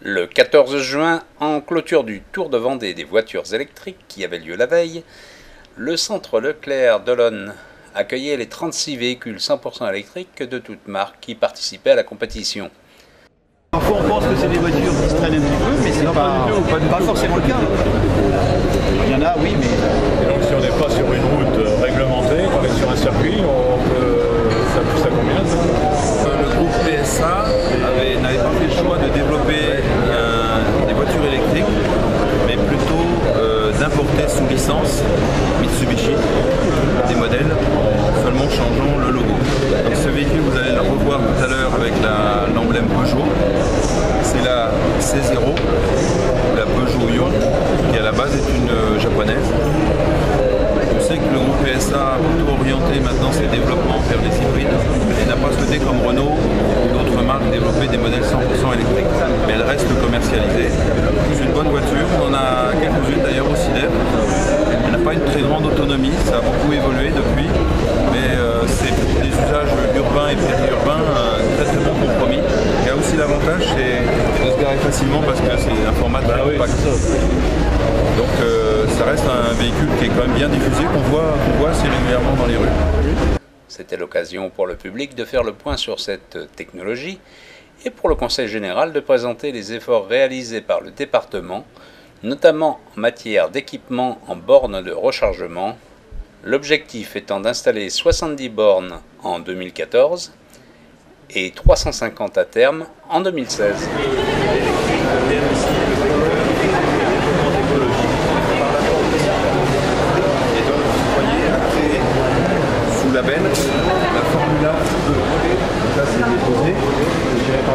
Le 14 juin, en clôture du Tour de Vendée des voitures électriques qui avait lieu la veille, le centre Leclerc d'Olonne accueillait les 36 véhicules 100% électriques de toutes marques qui participaient à la compétition. Parfois on pense que c'est des voitures qui se traînent un petit peu, mais c'est pas forcément le cas. Il y en a, oui, mais... Et donc si on n'est pas sur une route réglementée, on est sur un circuit, ça pousse à combien ça? Le groupe PSA n'avait pas fait le choix de développer des voitures électriques, mais plutôt d'importer sous licence Mitsubishi des modèles en seulement changeant le logo. Donc ce véhicule, vous allez le revoir tout à l'heure avec l'emblème Peugeot. C'est la C0, la Peugeot Ion, qui à la base est une japonaise. On sait que le groupe PSA a plutôt orienté maintenant ses développements vers les hybrides et n'a pas souhaité comme Renault ou d'autres marques développer des modèles 100% électriques. Mais elle reste commercialisée. C'est une bonne voiture, on en a quelques-unes d'ailleurs au CIDER. Elle n'a pas une très grande autonomie, ça a beaucoup évolué depuis, mais c'est pour des usages urbains et périurbains un très très bon compromis. Il y a aussi l'avantage c'est de se garer facilement parce que c'est un format très compact. Donc ça reste un véhicule qui est quand même bien diffusé, qu'on voit assez régulièrement dans les rues. C'était l'occasion pour le public de faire le point sur cette technologie et pour le Conseil général de présenter les efforts réalisés par le département, notamment en matière d'équipement en bornes de rechargement, l'objectif étant d'installer 70 bornes en 2014 et 350 à terme en 2016. La benne, la Formula 2. Donc là c'est déposé, géré par